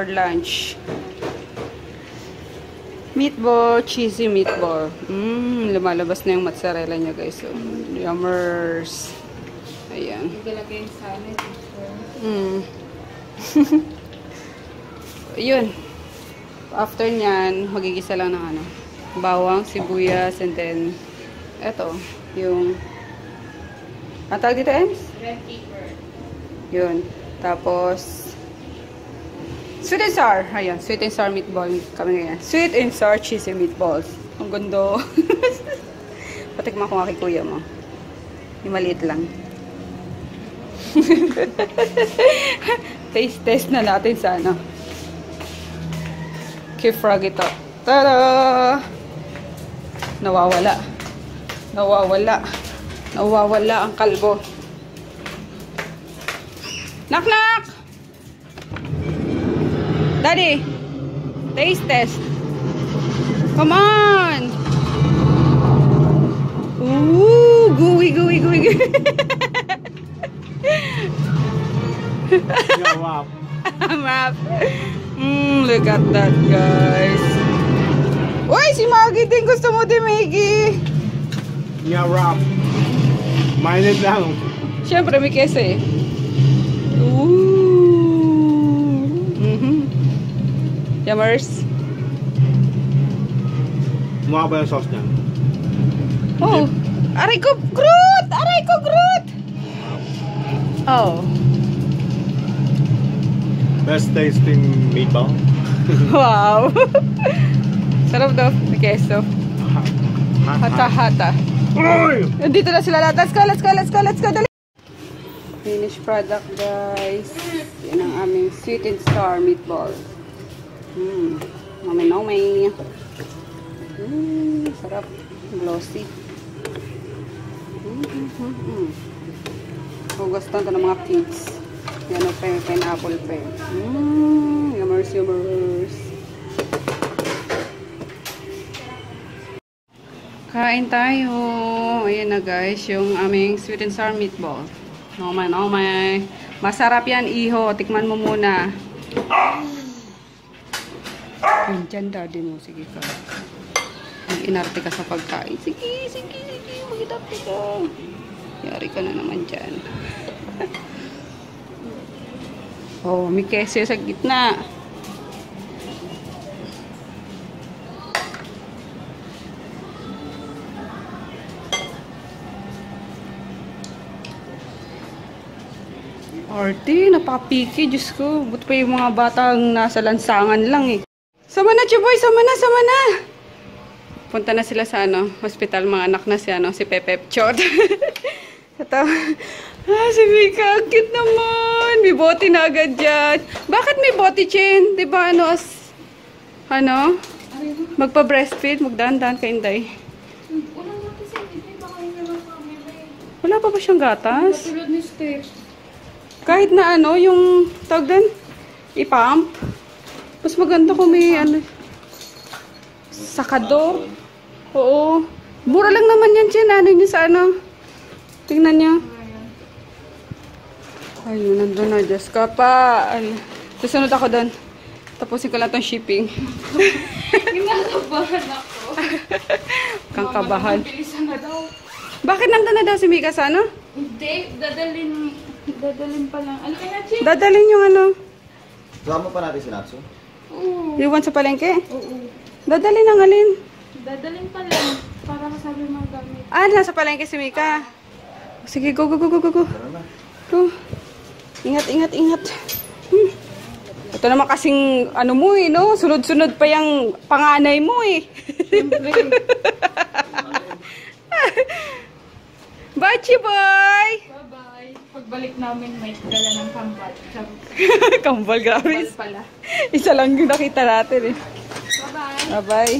for lunch. Meatball, cheesy meatball. Lumalabas na yung mozzarella niya, guys. So, yummers. Ayan. Igalagay sa amin. Yun. After nyan, magigisa lang ng ano, bawang, sibuyas, and then, eto, yung, ang tawag dito, Ems? Red pepper. Yun. Tapos, sweet and sour. Ayan, sweet and sour meatball. Kami ngayon. Sweet and sour cheesy meatballs. Ang gundo. Patikman ko nga kay kuya mo. Yung maliit lang. Taste na natin sa ano. Kifrag ito. Tada! Nawawala. Nawawala ang kalbo. Knock knock! Daddy! Taste test. Come on! Ooh! Gooey. Yeah, wow. Map. Look at that, guys. Uy, si Maggie din. Gusto mo din, Maggie. Yeah, wow. Mainit lang. Siyempre, may keso eh. Ooh. Yummers. Mukha ba yung sauce niyan? Oh. Aray ko, Groot! Oh. Best tasting meatball. Wow. Sarap daw. May keso. Hata. Uy! Dito na sila lahat. Let's go. Dali. Finished product, guys. Yan ang aming sweet and sour meatball. Nome. Sarap. Glossy. Gusto ito ng mga kids. Yan o, pineapple pa. Yummers. Kain tayo. Ayan na, guys, yung aming sweet and sour meatball. Nome. Masarap yan, iho. Tikman mo muna. Diyan, daddy mo. Sige ka. Mag-inarte ka sa pagkain. Sige. Mag-inarte ka. Yari ka na naman dyan. Oh, may kese sa gitna. Arte, napapiki. Diyos ko. Buti pa yung mga batang nasa lansangan lang eh. Sama na, Chuboy! Sama na! Punta na sila sa hospital. Mga anak na si Pepep Chot. Ito. Si Mika. Ang cute naman. May bote na agad dyan. Bakit may bote, Chen? Diba magpa-breastfeed. Magdaan-daan ka, Inday. Wala pa ba siyang gatas? Tulad ni Steph. Kahit na yung tawag din, ipump. Mas maganda kung may sakador. Oo. Mura lang naman yan, Chen. Niya sa tingnan niya. Ayun, nandun na. Diyos ka pa. Susunod ako doon. Tapusin ko lang itong shipping. Kinakabahan ako. Kang kabahan. Bilisan na daw. Bakit nandun na daw si Mika sa Hindi, dadalhin pa lang. Ano ka na, Chick? Dadalhin yung Sama pa natin si Natsu? Oo. Iwan sa palengke? Oo. Dadalhin ang alin? Dadalhin pa lang. Para masabi mga gamit. Nasa palengke si Mika. Sige, go. Tara na. Go. Ingat. Ito naman kasing mo no? Sunod-sunod pa yung panganay mo Siyempre. Bye, Chiboy! Bye-bye. Pagbalik namin, may dala ng kambal. Kambal, grabe. Kambal pala. Isa lang yung nakita natin Bye-bye. Bye-bye.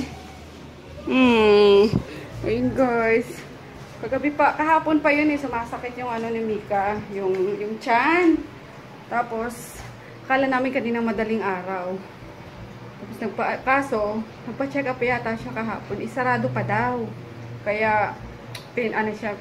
Ayun, guys. Kahapon pa yun sumasakit yung ni Mika. Yung tiyan. Tapos, akala namin kanina madaling araw. Tapos, nagpa-check up yata siya kahapon. Isarado pa daw. Kaya, siya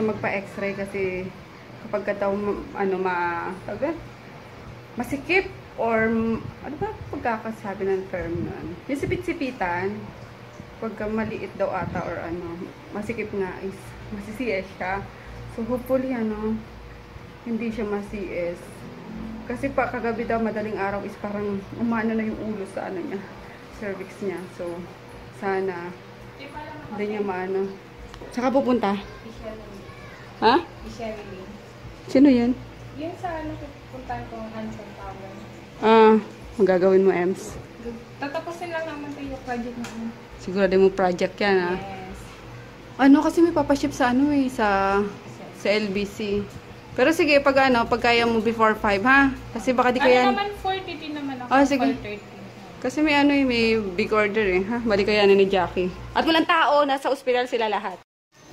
magpa-x-ray kasi kapag daw masikip Or, ano ba pagkakasabi ng term nun? Yung sipit-sipitan, pagka maliit daw ata or ano, masikip nga is masisies siya. So, hopefully, ano, hindi siya masies. Kasi pa, kagabi daw, madaling araw is parang umano na yung ulo sa ano niya, cervix niya. So, sana, hindi niya maano. Saka pupunta? Ha? Sherilyn. Sino yan? Yun sa ano, pupuntahan ko ang Hanson Tower. Ah, magagawin mo, Ems. Tatapusin lang naman tayo yung project na ano. Sigurado mo project yan, ha? Yes. Ano, kasi may papaship sa ano eh, sa LBC. Pero sige, pag ano, pag kaya mo before 5, ha? Kasi baka di kaya... Ano naman, 4:30 naman ako. Ah, sige. 4:30. Kasi may ano eh, may big order eh, ha? Bali kaya ni Jackie. At walang tao, nasa ospital sila lahat.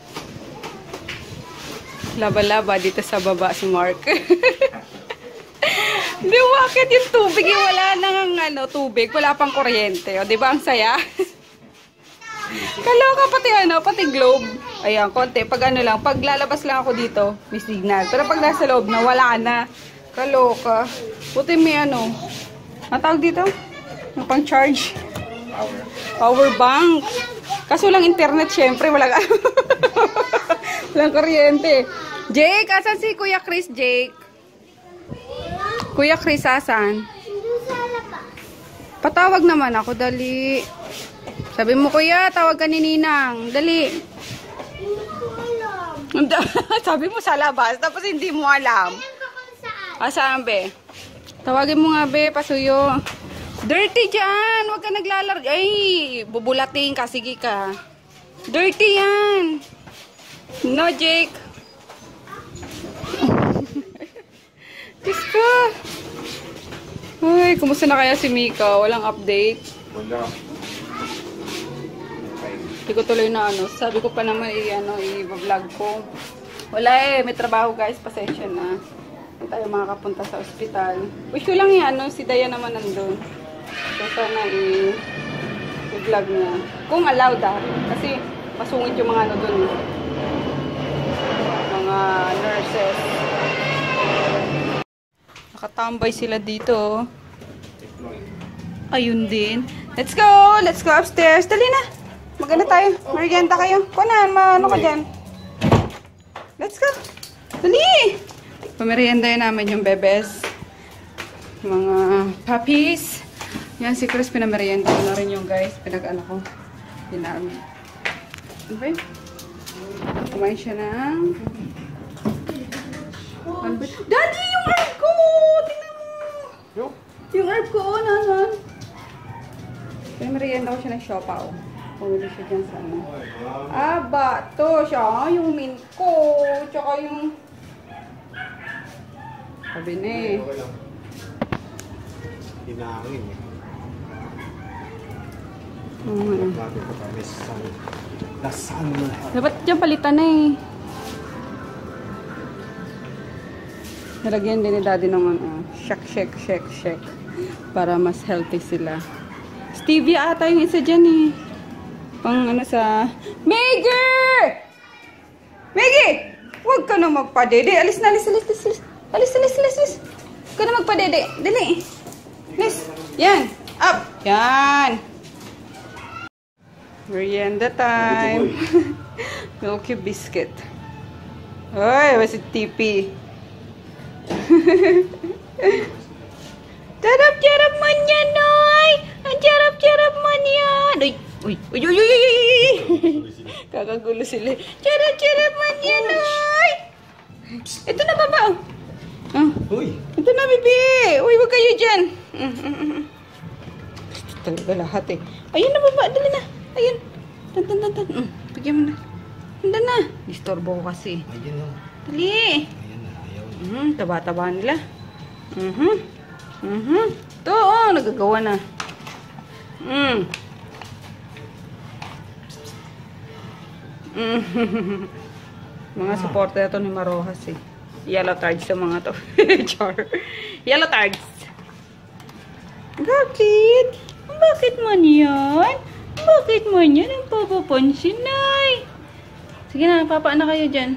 Laba-laba dito sa baba si Mark. Di bakit yung tubig eh, wala nang ano, tubig, wala pang kuryente. O, di ba ang saya? Kaloka pati ano, pati globe. Ayan, konti. Pag ano lang, pag lalabas lang ako dito, may signal. Pero pag nasa loob na, wala na. Kaloka. Buti may ano, matawag dito? Yung pang charge. Power bank. Kaso lang internet, syempre, walang walang kuryente. Jake, asan si Kuya Chris, Jake? Kuya Chris, asan? Patawag naman ako, dali. Sabi mo, Kuya, tawag ka ni Ninang. Dali. Sabi mo sa labas, tapos hindi mo alam. Saan, be? Tawagin mo nga, be, pasuyo. Dirty dyan! Huwag ka naglalaro. Ay, bubulating ka, sige ka. Dirty yan! No, Jake. Diyos ko. Ay, kumusta na kaya si Mika? Walang update. Hindi ko tuloy na ano. Sabi ko pa naman i-vlog ko. Wala eh. May trabaho guys. Pasensya na. Hindi tayo makakapunta sa ospital. Wish ko lang yan. Si Daya naman nandun. So sana i-vlog niya. Kung allowed Kasi masungit yung mga ano dun. Mga nurses. Nakatambay sila dito. Ayun din. Let's go! Let's go upstairs. Dali na. Maganda tayo. Merienda kayo. Kunan, ano ka dyan? Let's go. Dali! Pamerienda yun namin yung bebes. Mga puppies. Yan si Chris, pinamerienda ko na rin yung guys. Pinag-ano ko. Pinami. Okay? Kumain siya ng... Daddy! Yung herb ko! Tingnan mo! Yung herb ko, nanan. Pinamerienda ko siya ng siopaw. Pumili siya dyan sa ano. Aba, to siya. Yung mint ko. Tsaka yung... Sabi na eh. Hinangin eh. Dapat dyan palitan na eh. Nalagyan din ni Daddy ng shake. Para mas healthy sila. Stevia ata yung isa dyan eh. Pang ano sa... Maggie! Maggie! Huwag ka na magpadede. Alis na, alis. Alis. Huwag ka na magpadede. Dali. Alis. Yan. Up. Yan. Merienda time. Milky biscuit. Oy, was it TP? Charap man yan, Noy! Ang charap man yan! Uy! Kakagulo sila. Charap man yan, Noy! Ito na, baba. Uy! Ito na, bibi. Uy, huwag kayo dyan. Talaga lahat eh. Ayun na, baba. Dali na. Ayun. Tan. Bigyan mo na. Handa na. Disturbo ko kasi. Ayun na. Dali. Ayun na. Ayaw. Taba-taba nila. Ito, nagagawa na. Mga supporter ito ni Marojas eh. Yellow tards sa mga to. Char. Yellow tards. Bakit? Bakit man yan? Bakit man yan? Ang papapansin ay. Sige na, papaan na kayo dyan.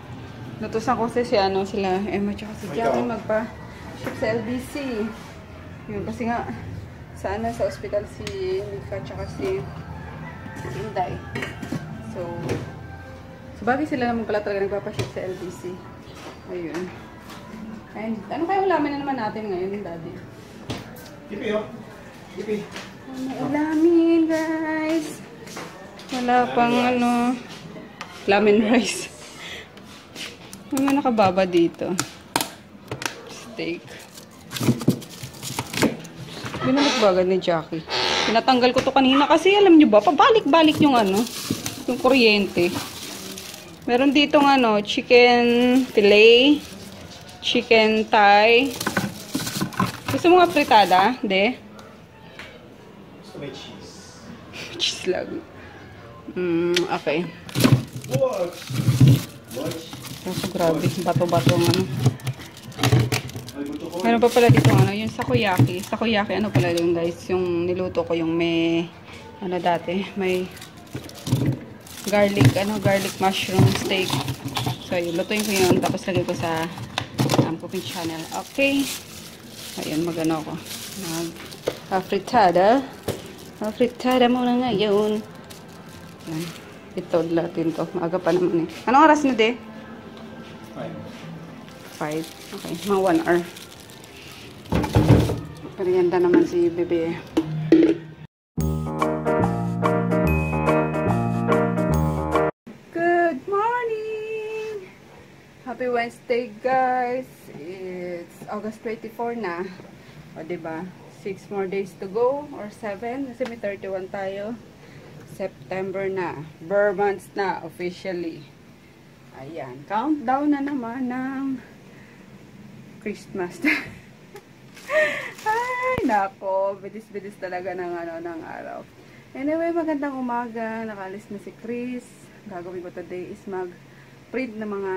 Lutusan ko si sila Emma tsaka si Jackie magpa-ship sa LBC. Yun, kasi nga, sana sa ospital si Mika tsaka si Inday. So, sabagay sila naman pala talaga nagpapaship sa LBC. Ayun. And, ano kaya ulamin na naman natin ngayon, Daddy? Tipi, oh. Tipi. Ulamin, guys. Wala pang ano, lemon rice. May mga nakababa dito. Steak. Binalik ba agad ni Jackie? Pinatanggal ko to kanina kasi alam nyo ba, pabalik-balik yung ano, yung kuryente. Meron dito ng ano, chicken fillet, chicken thigh. Gusto mo nga fritada? Hindi? Gusto may cheese. Cheese lang. Okay. Watch. Watch. Kaso grabe, bato-bato ng ano. Ay, gusto ko. Meron pa pala dito ano, yung takoyaki. Takoyaki ano pala yung guys, yung niluto ko yung may ano dati, may garlic mushroom steak. So yun, lutuin ko yun tapos lagay ko sa cooking channel. Okay. Ayun, magano ko. Fritada. Fritada muna ngayon. Yan. Ito natin to. Maaga pa naman eh. Anong oras na de? 5. Okay, mga 1 hour. Perienda naman si bebe. Good morning! Happy Wednesday, guys! It's August 24 na. O, diba? 6 more days to go or 7. Kasi may 31 tayo. September na. Burr months na officially. Ayan. Countdown na naman ng Christmas. Ay, nako. Bidis-bidis talaga ng, ano, ng araw. Anyway, magandang umaga. Nakalis na si Chris. Gagawin ko today is mag-print ng mga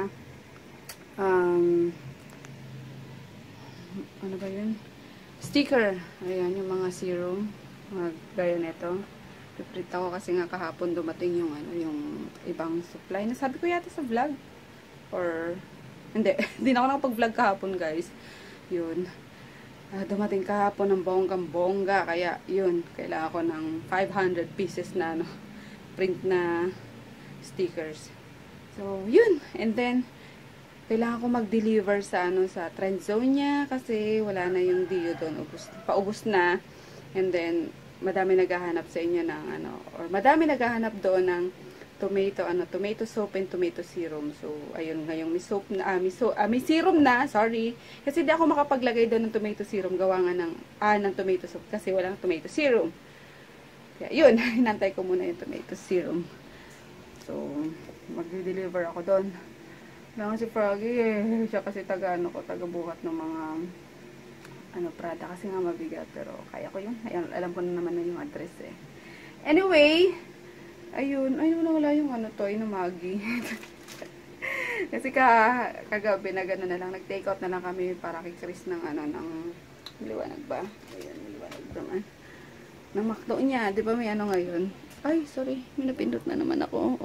ano ba yun? Sticker. Ayan, yung mga serum. Gaya nito. Piprint ako kasi nga kahapon dumating yung ano, yung ibang supply. Nasabi ko yata sa vlog. Or hindi, hindi na ako nakapag-vlog kahapon, guys. Yun. Dumating kahapon ng bonggang-bongga. Kaya, yun. Kailangan ko ng 500 pieces na, ano, print na stickers. So, yun. And then, kailangan ko mag-deliver sa, ano, sa trend zone niya. Kasi, wala na yung Dio doon. Paubos na. And then, madami naghahanap sa inyo ng, ano, or madami naghahanap doon ng tomato soap and tomato serum. So, ayun, ngayong may soap na, may serum na, sorry. Kasi di ako makapaglagay doon ng tomato serum, gawa nga ng tomato soap kasi walang tomato serum. Kaya, yun, hinantay ko muna yung tomato serum. So, mag-deliver ako doon. Lang si Froggy, siya kasi taga-buhat ng mga, Prada, kasi nga mabigat, pero kaya ko yun. Alam ko na naman na yung address eh. Anyway, ayun, wala yung toy na Maggie. Kasi kagabi na gano'n na lang, nag-take out na lang kami para kay Chris ng ng liwanag ba? Ayun, liwanag naman. Ng McDo niya, di ba may ngayon? Ay, sorry, may napindot na naman ako.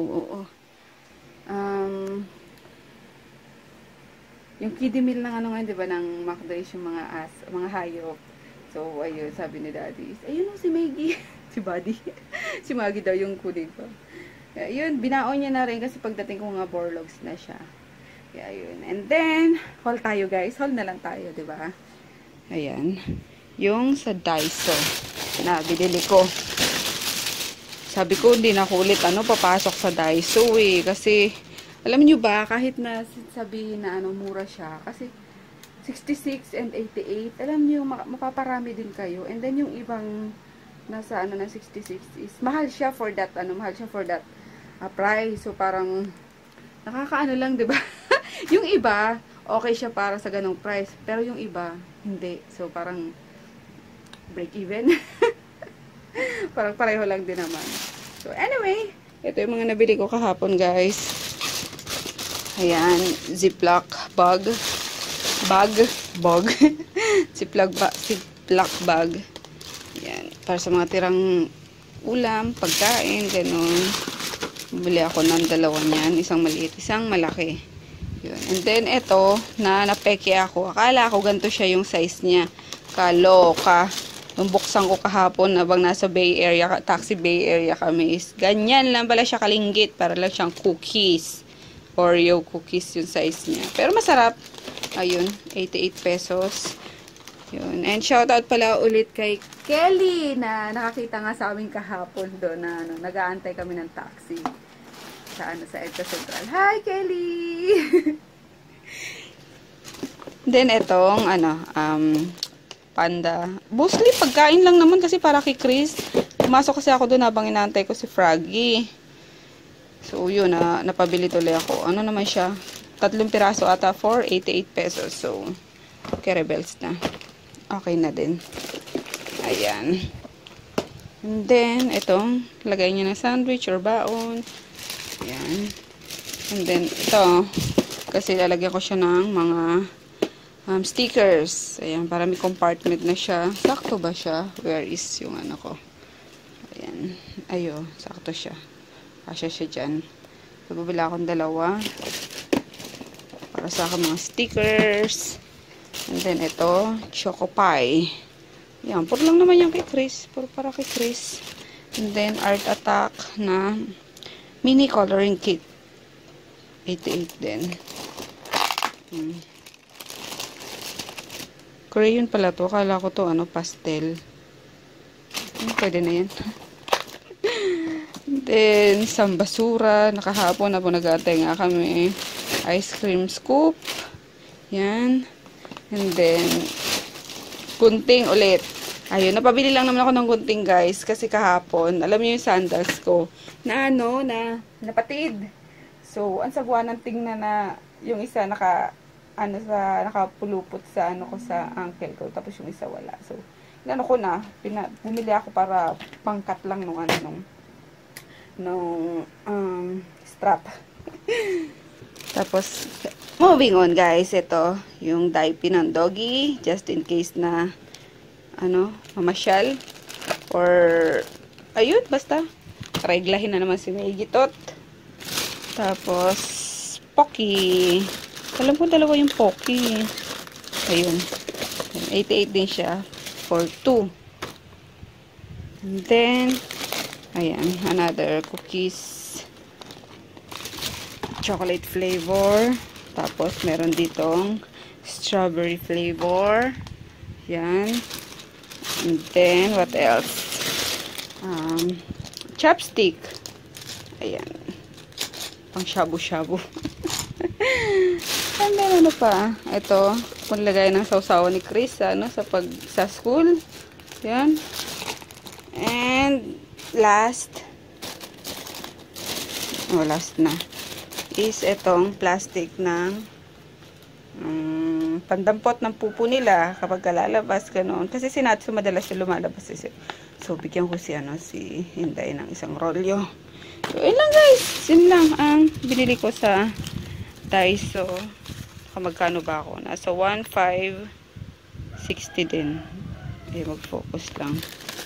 Yung kiddie meal ng ngayon, di ba, ng McDo is yung mga hayop. So, ayun, sabi ni Daddy, ayun si Maggie. Si Buddy. Si Maggie daw yung kunin ko. Kaya yun, binaon niya na rin kasi pagdating ko nga Borlogs na siya. Kaya yun. And then, haul tayo guys. Haul na lang tayo, di ba? Ayan. Yung sa Daiso na binili ko. Sabi ko, hindi na ako ulit papasok sa Daiso eh. Kasi, alam nyo ba, kahit na sabihin na mura siya. Kasi, 66 and 88. Alam nyo, mapaparami din kayo. And then, yung ibang nasa na 66 is mahal siya for that price. So parang nakakaano lang, 'di ba? Yung iba okay siya para sa ganong price, pero yung iba hindi. So parang break even. Parang pareho lang din naman. So anyway, ito yung mga nabili ko kahapon, guys. Ayan, Ziploc bag. Ziploc bag. Yan, para sa mga tirang ulam, pagkain, ganun. Bumili ako ng dalawa niyan, isang maliit, isang malaki. Yun. And then, ito, napeke ako. Akala ko ganito siya yung size niya. Kaloka. Nung buksan ko kahapon habang nasa Bay Area, Taxi Bay Area kami is ganyan lang pala siya kalinggit. Para lang siyang cookies. Oreo cookies yung size niya. Pero masarap. Ayun, 88 pesos. Yun. And shoutout pala ulit kay Kelly na nakakita nga sa amin kahapon doon na nag-aantay kami ng taxi. Sa EDSA Central. Hi, Kelly! Then, itong, panda. Mostly, pagkain lang naman kasi para kay Chris. Pumasok kasi ako doon habang inaantay ko si Froggy. So, yun, napabili tuloy ako. Ano naman siya? 3 piraso ata for 88 pesos. So, okay, rebels na. Okay na din. Ayan. And then, itong, lagay niya ng sandwich or baon. Ayan. And then, ito, kasi lalagyan ko siya ng mga stickers. Ayan, para may compartment na siya. Sakto ba siya? Where is yung ano ko? Ayan. Ayo, sakto siya. Kasya siya dyan. So, babila akong 2. Para sa akin mga stickers. And then, ito, Choco Pie. Ayan, puro lang naman yung kay Chris. Puro para kay Chris. And then, Art Attack na mini coloring kit. 88 din. Crayon pala to. Akala ko to, pastel. Pwede na yan. Then, sambasura. Nakahapon na po nag-aantay nga kami. Ice cream scoop. Yan. And then, gunting ulit. Ayun, napabili lang naman ako ng gunting, guys. Kasi kahapon, alam niyo yung sandals ko. Na napatid. So, ang sagwa ng tingnan na yung isa nakapulupot sa ko sa ankle ko. Tapos yung isa wala. So, ko na. Bumili ako para pangkat lang nung strap. Tapos, moving on, guys. Ito, yung diaper ng doggy. Just in case na, mamasyal. Or, ayun, basta. Reglahin na naman si Megitot. Tapos, Pocky. Alam ko 2 yung Pocky. Ayun. 88 din siya. For 2. And then, ayan, another cookies. Chocolate flavor. Tapos, meron ditong strawberry flavor. Yan. And then, what else? Chopstick. Ayan. Pang shabu-shabu. And then, ano pa? Ito, panlagay ng sausawan ni Chris, sa school. Yan. And, last na, is itong plastic ng pandampot ng pupo nila kapag lalabas, gano'n. Kasi si Natsu madalas siya lumalabas. So, bigyan ko si Hinday ng isang rolyo. So, yun lang, guys. Yun lang ang binili ko sa Daiso. Magkano ba ako? Nasa 1,560 din. Mag-focus lang.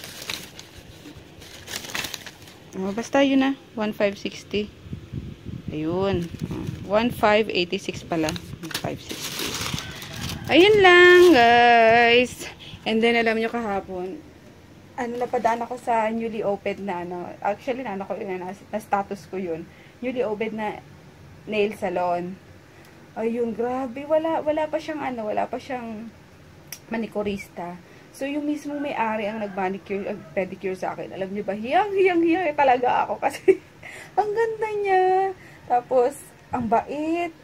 Basta yun na. 1,560. Ayun. 1,586 pala. 1,560. Ayun lang, guys. And then, alam nyo kahapon, napadaan ako sa newly opened na, actually, na status ko yun. Newly opened na nail salon. Ayun, grabe. Wala pa siyang manikurista. So, yung mismo may-ari ang nag-manicure, pedicure sa akin. Alam niyo ba, hiyang talaga ako kasi ang ganda niya. Tapos, ang bait.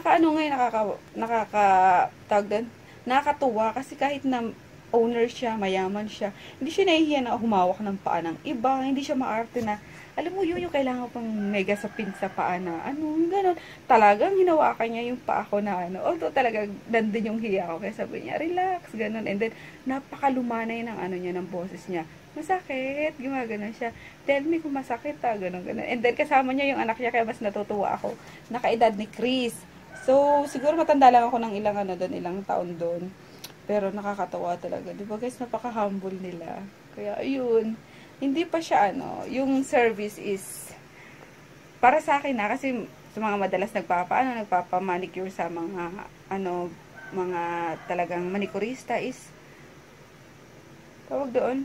Nakakatuwa kasi kahit na owner siya, mayaman siya, hindi siya nahihiya na humawak ng paa ng iba, hindi siya maarte na, alam mo yun, yung kailangan pang mega sapin sa paa na, gano'n. Talagang hinawakan niya yung paa ko na, although talagang nandun yung hiya ko, kaya sabi niya, relax, gano'n. And then, napakalumanay ng niya, ng boses niya. Masakit, gumagano siya. Tell me kung masakit, gano'n. And then, kasama niya yung anak niya, kaya mas natutuwa ako. Nakaedad ni Chris. So, siguro matanda lang ako ng ilang taon doon. Pero nakakatawa talaga. Di ba guys, napaka-humble nila. Kaya, ayun. Hindi pa siya, yung service is, para sa akin kasi sa mga madalas nagpapa-manicure sa mga, mga talagang manikurista is, tawag doon,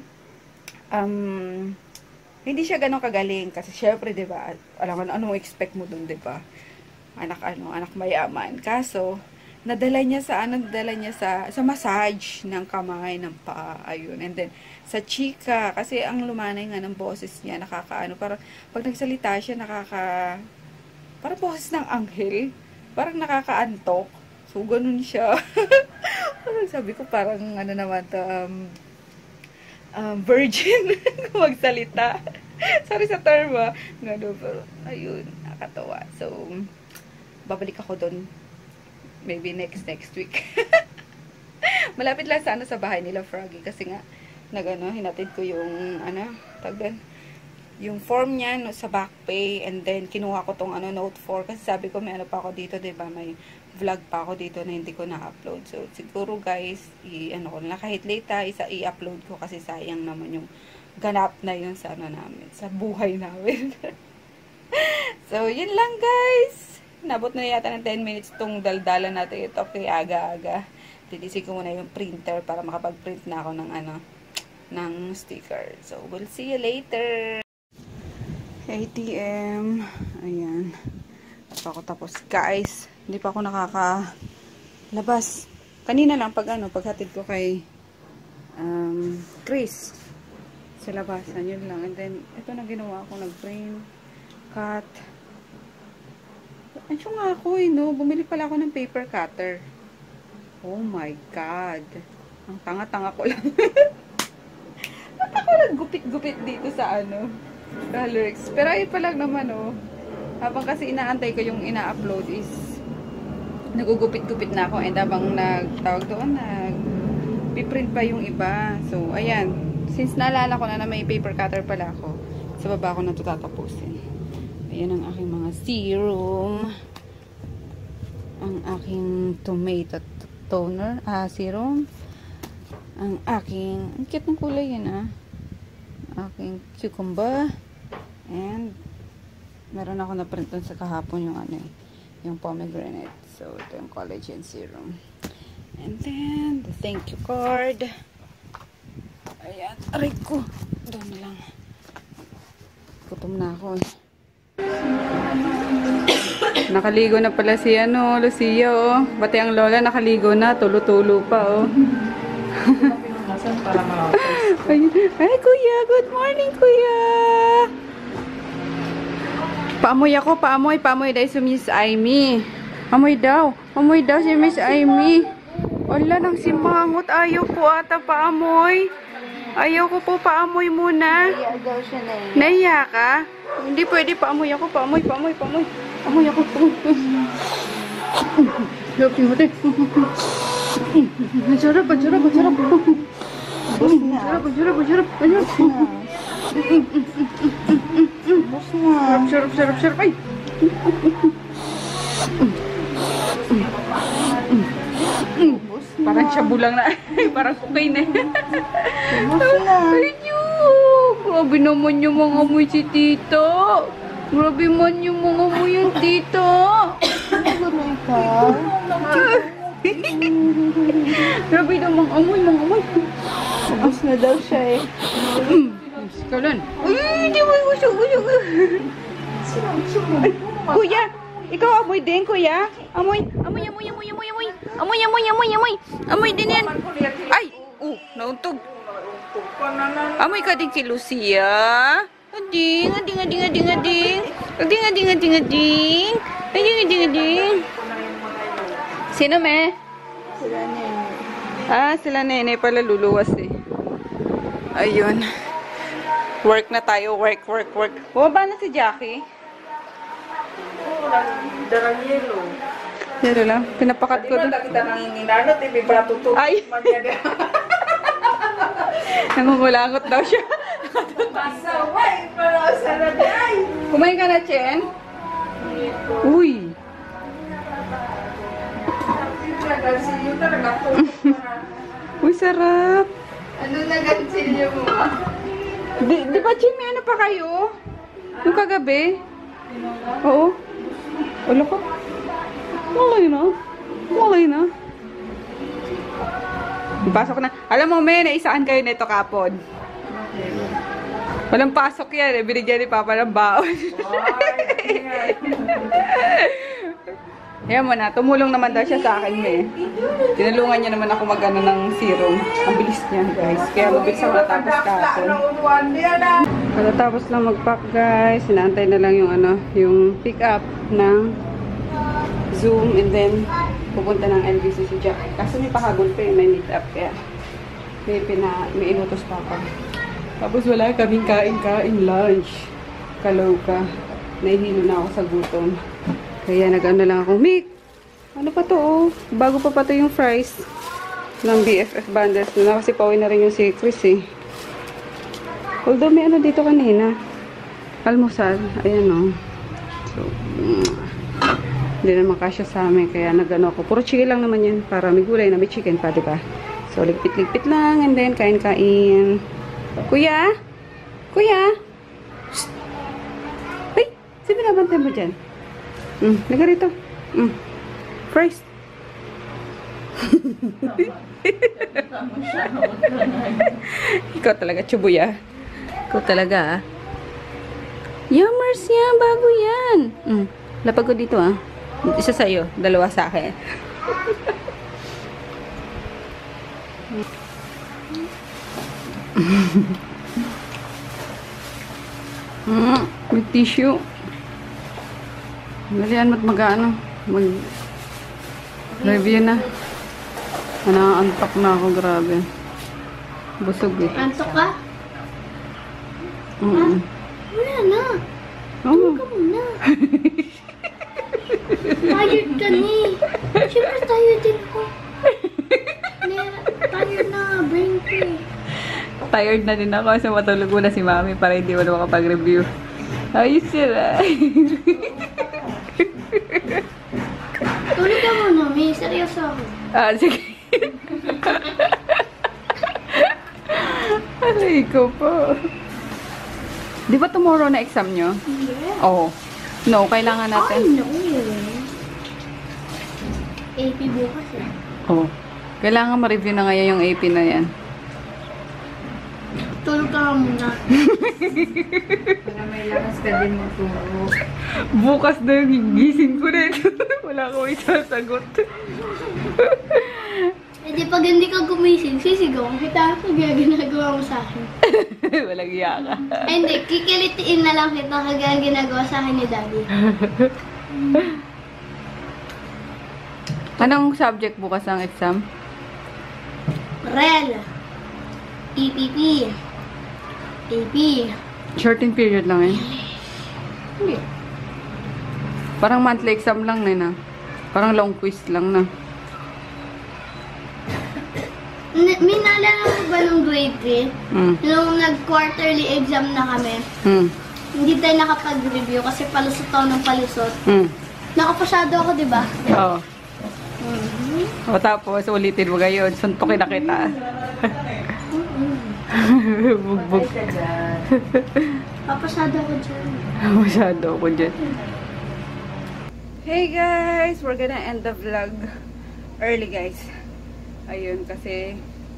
hindi siya ganun kagaling. Kasi syempre, diba, alam mo, anong expect mo doon, diba? Anak mayaman. Kaso, nadala niya sa massage ng kamay, ng paa, ayun. And then, sa chika, kasi ang lumanay nga ng boses niya, nakakaano, parang, pag nagsalita siya, parang boses ng anghel. Parang nakakaantok. So, ganun siya. Sabi ko, parang, ano naman to, virgin kung magsalita. Sorry sa term, Pero, ayun, nakatawa. So, babalik ako doon. Maybe next week. Malapit lang sa sa bahay nila, Froggy. Kasi nga, hinatid ko yung, yung form niya sa back pay. And then, kinuha ko tong note 4. Kasi sabi ko, may pa ako dito, diba? May vlog pa ako dito na hindi ko na-upload. So, siguro guys, kahit late i-upload ko kasi sayang naman yung ganap na yun sa namin, sa buhay namin. So, yun lang guys. Nabot na yata ng 10 minutes tong daldalan natin ito. Okay, aga-aga. Titisin ko muna yung printer para makapag-print na ako ng sticker. So, we'll see you later. ATM. Ayan. Pa ako tapos guys. Hindi pa ako nakakalabas. Kanina lang paghatid ko kay Chris sa labasan, yun lang. And then ito na ginawa ko, nag-print, cut. Ansyo nga ako bumili pala ako ng paper cutter. Oh my god. Ang tanga-tanga ko lang. Ba't ako naggupit-gupit dito sa Colorx? Pero ayun pa lang naman habang kasi inaantay ko yung ina-upload is nagugupit-gupit na ako and habang nag-print pa yung iba. So, ayan. Since naalala ko na may paper cutter pala ako, sa baba ko na ito tatapusin. Ayan ang aking mga serum. Ang aking tomato toner, serum. Ang cute ng kulay yun aking cucumber. And, meron ako na-print dun sa kahapon yung yung pomegranate. So, ito yung collagen serum. And then, the thank you card. Ayan. Aray ko. Doon na lang. Gutom na ako Nakaligo na pala si Lucia Pati ang lola nakaligo na. Tulo-tulo pa Ay, kuya. Good morning, kuya. Paamoy ako, paamoy dahil si Miss Amy. Amoy daw si Miss Amy. Wala nang simangot. Ayaw po ata paamoy. Ayaw ko po paamoy muna. Naiya ka? Hindi pwede paamoy ako. Paamoy. Amoy ako. Masarap. Sarap. Ay! Parang shabulang na. Parang cocaine Ay, grabe naman yung mga amoy si Tito. Grabe man yung mga amoy yung Tito. Grabe daw mga amoy. Ubus na daw siya Kalan. Uy, hindi mo usog. Kuya, ikaw amoy din, kuya. Amoy din yan. Ay, nauntog. Amoy ka din kay Lucia. Ading. Sino me? Sila nene. Sila nene pala luluwas Ayun. Work na tayo. Work. Bumaba na si Jackie. Darang yelo. Yelo lang. Pinapakat ko doon. Kita nang ninanot, bibrato to. Ay! Nangungulangot daw siya. Masaway, pero sarap ay. Kumain ka na, Chen? Uy! Uy, sarap. Ano na gansilyo mo? Di ba, Chen, may pa kayo? Yung kagabi? Oo. Wala ko. Walay na. Pasok na. Alam mo, may naisaan kayo nito kapon. Walang pasok yan. Binigyan ni Papa ng baon. Ayan mo na. Tumulong naman daw siya sa akin, May. Tinulungan niya naman ako mag-ano ng serum. Ang bilis niya, guys. Kaya mabilis ako natapos kapon. Pagkatapos lang mag-pack, guys. Sinaantay na lang yung ano, yung pick up ng Zoom and then pupunta ng LBC si Jack. Kaso may pahabol pa yung may meet up. Kaya may inutos pa ako. Tapos wala kaming kain-kain lunch. Kaloka. Nahihilo na ako sa gutom. Kaya nag-ano lang ako. Mick! Ano pa to oh? Bago pa to yung fries ng BFF bundles. Na kasi pauwi na rin yung si Chris eh. Although may ano dito kanina. Almusal. Ayan oh. So, hindi naman kasya sa amin. Kaya nag-ano ako. Puro chicken lang naman yan. Para may gulay na may chicken pa, diba? So, ligpit-ligpit lang. And then, kain-kain. Kuya? Kuya? Shh! Ay! Sino binabantay mo dyan? Naga rito. Fries. Ikaw talaga, chubuya. Ikaw talaga, ah. Yummers yan, bago yan. Lapag ko dito, ah. Isa sa'yo, dalawa sa akin. With tissue. Malian mag-ano. Mag-review na. Antok na ako, grabe. Busog eh. Antok ka? Wala na. Oo. Ka muna. Tired ka ni. Siyempre tired din ako. Tired na. Brain ko eh. Tired na din ako kasi matulog muna si Mami para hindi mo na makapag-review. Ayos sila. Tulog ka muna, may seryoso ako. Sige. Aray ko po. Di ba tomorrow na exam nyo? Yeah. Oo. No, kailangan natin. No. AP bukas eh. Oo. Kailangan ma-review na ngayon yung AP na yan. Tulog ka muna. Para may lakas ka din matulog. Bukas na yung gising ko rin. Wala akong isasagot. Eh di pag hindi ka gumising, sisigaw kita. Kaya ginagawa mo sa akin. Walang iya ka. Ay hindi, kikilitiin na lang kita kaya ginagawa sa akin ni Daddy. Anong subject bukas ang exam? Rel. EPP. AP. Shorting period lang eh. Hindi. Parang monthly exam lang na. Parang long quiz lang na. May naalala mo ba nung grade 3? Nung nag-quarterly exam na kami, hindi tayo nakapag-review kasi palusot ako ng palusot. Nakapasyado ako, di ba? Oo. O tapos, ulitin mo ngayon. Suntukin na kita. Bugbog. Papasyado ako dyan. Masyado ako dyan. Hey guys! We're gonna end the vlog early guys. Ayun, kasi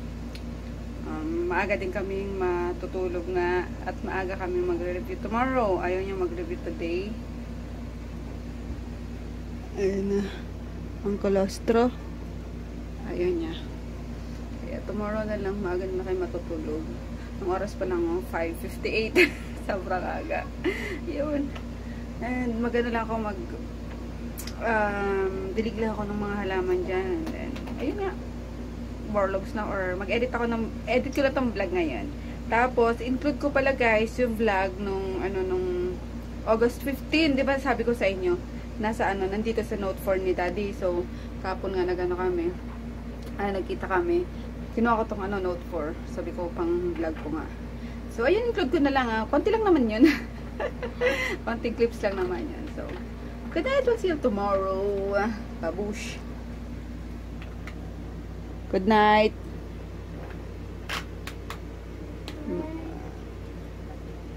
maaga din kaming matutulog nga at maaga kaming magre-review tomorrow. Ayaw niya mag-review today. Ayun na. Ang kolostro. Ayaw niya. Kaya tomorrow na lang, maaga na kayo matutulog. Ang oras pa lang, 5:58. Sobrang aga. Yun. And maganda lang ako dilig lang ako ng mga halaman dyan. And then, ayun nga. Borlogs na or mag-edit ako ng, edit ko na tong vlog ngayon. Tapos, include ko pala guys yung vlog nung, nung August 15. Diba sabi ko sa inyo, nasa nandito sa Note 4 ni Daddy. So, kapon nga nagano kami. Nagkita kami. Kinuha ko tong Note 4. Sabi ko, pang vlog ko nga. So, ayun, include ko na lang. Konti lang naman yun. Konting clips lang naman yun. So, good night. We'll see you tomorrow. Babush. Good night.